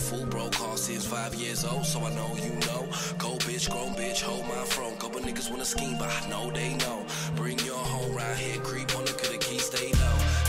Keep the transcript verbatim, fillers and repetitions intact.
full bro, call since five years old, so I know you know. Cold bitch, grown bitch, hold my throne. Couple niggas wanna scheme, but I know they know. Bring your home round here, creep on the good key, stay low.